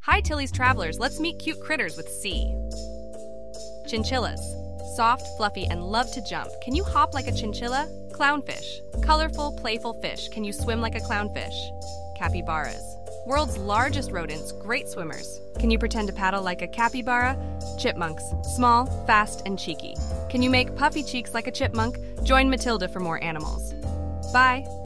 Hi Tilly's Travelers, let's meet cute critters with C. Chinchillas. Soft, fluffy, and love to jump. Can you hop like a chinchilla? Clownfish. Colorful, playful fish. Can you swim like a clownfish? Capybaras. World's largest rodents, great swimmers. Can you pretend to paddle like a capybara? Chipmunks. Small, fast, and cheeky. Can you make puffy cheeks like a chipmunk? Join Matilda for more animals. Bye!